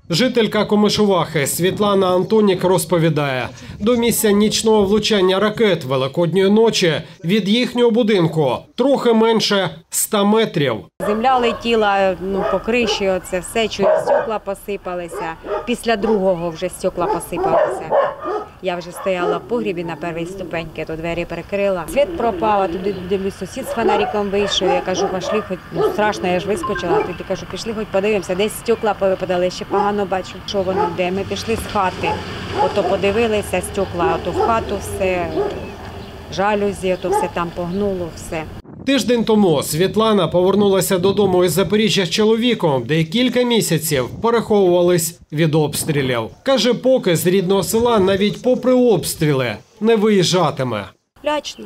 Жителька Комишувахи Світлана Антонік розповідає, до місця нічного влучання ракет Великодньої ночі від їхнього будинку трохи менше 100 метрів. Земля летіла по криші, оце все, чую, стекла посипалися. Після другого вже стекла посипалися. Я вже стояла в погрібі на першій ступеньці, то двері перекрила. Світ пропав, а туди дивлюсь, сусід з фонариком вийшов. Я кажу, пішли, хоч страшно, я ж вискочила. Тоді кажу, пішли, хоч подивимося, десь стекла повипадали, ще погано бачу, що воно де. Ми пішли з хати, ото подивилися стекла, ото в хату все, жалюзі, ото все там погнуло, все. Тиждень тому Світлана повернулася додому із Запоріжжя з чоловіком, де кілька місяців переховувались від обстрілів. Каже, поки з рідного села навіть попри обстріли не виїжджатиме. Лячно.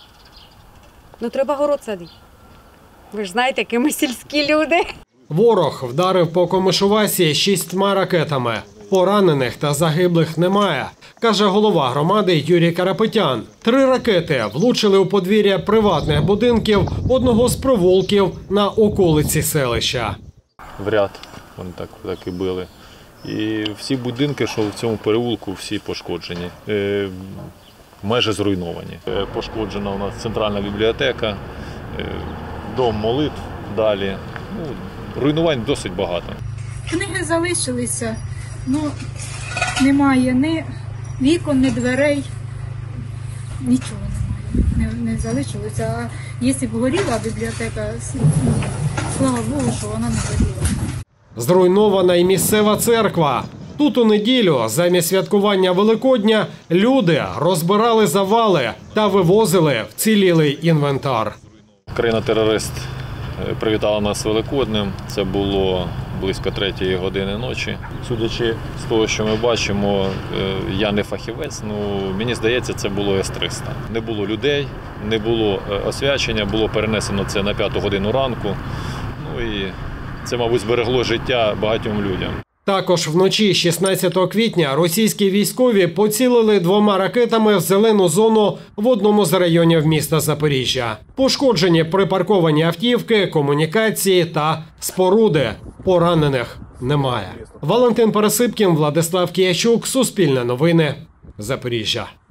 Треба город садити. Ви ж знаєте, які ми сільські люди. Ворог вдарив по Комишувасі 6 ракетами. Поранених та загиблих немає, каже голова громади Юрій Карапетян. 3 ракети влучили у подвір'я приватних будинків одного з провулків на околиці селища. В ряд вони так і били. І всі будинки, що в цьому переулку, всі пошкоджені, майже зруйновані. Пошкоджена у нас центральна бібліотека, дом молитв далі. Руйнувань досить багато. Книги залишилися. Немає ні вікон, ні дверей, нічого немає, не залишилося. А якщо б горіла бібліотека, слава Богу, що вона не горіла. Зруйнована й місцева церква. Тут у неділю, замість святкування Великодня, люди розбирали завали та вивозили вцілілий інвентар. Країна-терорист привітала нас Великоднем. Це було близько 3-ї години ночі. Судячи з того, що ми бачимо, я не фахівець, мені здається, це було С-300. Не було людей, не було освячення, було перенесено це на 5-ту годину ранку. І це, мабуть, зберегло життя багатьом людям. Також вночі 16 квітня російські військові поцілили 2 ракетами в зелену зону в одному з районів міста Запоріжжя. Пошкоджені припарковані автівки, комунікації та споруди. Поранених немає. Валентин Пересипкін, Владислав Кіячук, Суспільне новини, Запоріжжя.